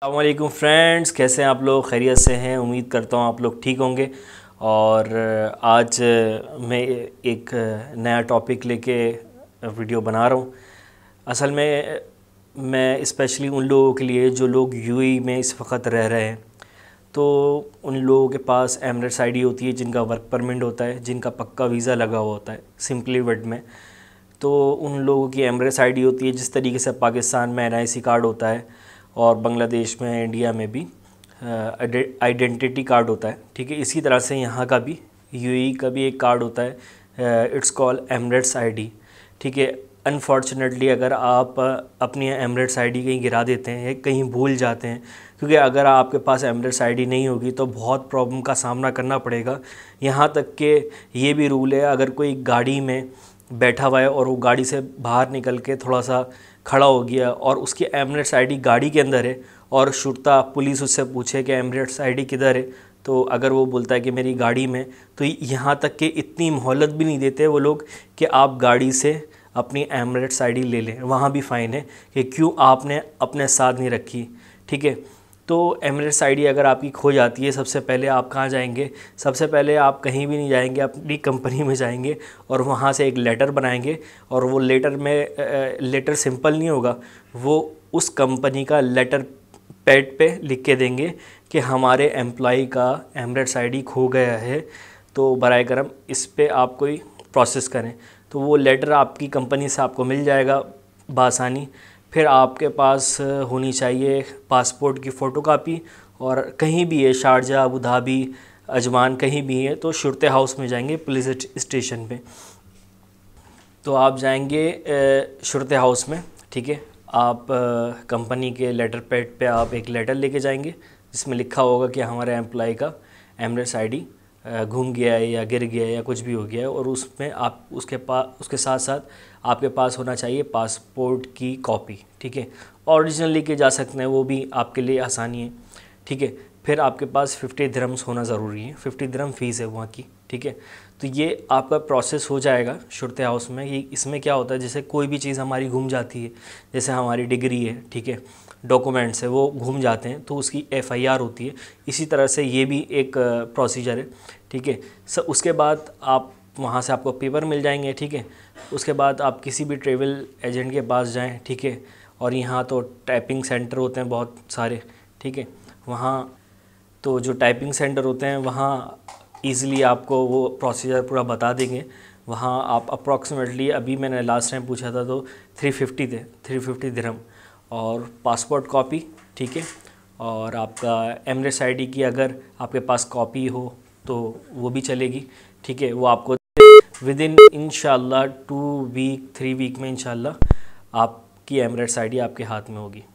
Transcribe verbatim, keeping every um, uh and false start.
अस्सलामुअलैकुम फ्रेंड्स, कैसे हैं आप लोग? खैरियत से हैं? उम्मीद करता हूँ आप लोग ठीक होंगे। और आज मैं एक नया टॉपिक लेके वीडियो बना रहा हूँ। असल में मैं स्पेशली उन लोगों के लिए जो लोग यूएई में इस वक्त रह रहे हैं, तो उन लोगों के पास एमिरेट्स आईडी होती है, जिनका वर्क परमिट होता है, जिनका पक्का वीज़ा लगा हुआ होता है सिंपली वर्ड में। तो उन लोगों की एमिरेट्स आईडी होती है, जिस तरीके से पाकिस्तान में एनआईसी कार्ड होता है और बांग्लादेश में, इंडिया में भी आइडेंटिटी कार्ड होता है। ठीक है, इसी तरह से यहाँ का भी, यूएई का भी एक कार्ड होता है, इट्स कॉल्ड एमिरेट्स आईडी। ठीक है, अनफॉर्चुनेटली अगर आप अपनी एमिरेट्स आईडी कहीं गिरा देते हैं या कहीं भूल जाते हैं, क्योंकि अगर आपके पास एमिरेट्स आईडी नहीं होगी तो बहुत प्रॉब्लम का सामना करना पड़ेगा। यहाँ तक कि ये भी रूल है, अगर कोई गाड़ी में बैठा हुआ है और वो गाड़ी से बाहर निकल के थोड़ा सा खड़ा हो गया और उसकी एमिरेट्स आईडी गाड़ी के अंदर है और शुर्ता पुलिस उससे पूछे कि एमिरेट्स आईडी किधर है, तो अगर वो बोलता है कि मेरी गाड़ी में, तो यहाँ तक कि इतनी मोहलत भी नहीं देते वो लोग कि आप गाड़ी से अपनी एमिरेट्स आईडी ले लें। वहाँ भी फ़ाइन है कि क्यों आपने अपने साथ नहीं रखी। ठीक है, तो एमिरेट्स आईडी अगर आपकी खो जाती है, सबसे पहले आप कहाँ जाएंगे? सबसे पहले आप कहीं भी नहीं जाएंगे, अपनी कंपनी में जाएंगे और वहाँ से एक लेटर बनाएंगे। और वो लेटर में लेटर सिंपल नहीं होगा, वो उस कंपनी का लेटर पैड पे लिख के देंगे कि हमारे एम्प्लॉय का एमिरेट्स आईडी खो गया है, तो बराए करम इस पर आप कोई प्रोसेस करें। तो वो लेटर आपकी कंपनी से आपको मिल जाएगा बासानी। फिर आपके पास होनी चाहिए पासपोर्ट की फ़ोटोकॉपी, और कहीं भी है, शारजा, अबू धाबी, अजमान, कहीं भी है तो शुरते हाउस में जाएंगे, पुलिस स्टेशन पे। तो आप जाएंगे शुरते हाउस में। ठीक है, आप कंपनी के लेटर पैड पे आप एक लेटर लेके जाएंगे जिसमें लिखा होगा कि हमारे एम्प्लॉय का एमिरेट्स आईडी घूम गया है या गिर गया है या कुछ भी हो गया है, और उसमें आप उसके पास उसके साथ साथ आपके पास होना चाहिए पासपोर्ट की कॉपी। ठीक है, ओरिजिनल लेके जा सकते हैं, वो भी आपके लिए आसानी है। ठीक है, फिर आपके पास फिफ्टी दिरहम्स होना ज़रूरी है, फिफ्टी दिरहम फ़ीस है वहाँ की। ठीक है, तो ये आपका प्रोसेस हो जाएगा शुरते हाउस में। ये इसमें क्या होता है, जैसे कोई भी चीज़ हमारी घूम जाती है, जैसे हमारी डिग्री है, ठीक है, डॉक्यूमेंट्स है, वो घूम जाते हैं तो उसकी एफआईआर होती है। इसी तरह से ये भी एक प्रोसीजर है। ठीक है, सर उसके बाद आप वहाँ से आपको पेपर मिल जाएंगे। ठीक है, उसके बाद आप किसी भी ट्रैवल एजेंट के पास जाएं। ठीक है, और यहाँ तो टाइपिंग सेंटर होते हैं बहुत सारे। ठीक है, वहाँ तो जो टाइपिंग सेंटर होते हैं वहाँ ईज़िली आपको वो प्रोसीजर पूरा बता देंगे। वहाँ आप अप्रॉक्सीमेटली, अभी मैंने लास्ट टाइम पूछा था तो थ्री फिफ्टी थे, थ्री फिफ्टी दिरहम और पासपोर्ट कॉपी। ठीक है, और आपका एमिरेट्स आईडी की अगर आपके पास कॉपी हो तो वो भी चलेगी। ठीक है, वो आपको विद इन इंशाल्लाह टू वीक थ्री वीक में इंशाल्लाह आपकी एमिरेट्स आईडी आपके हाथ में होगी।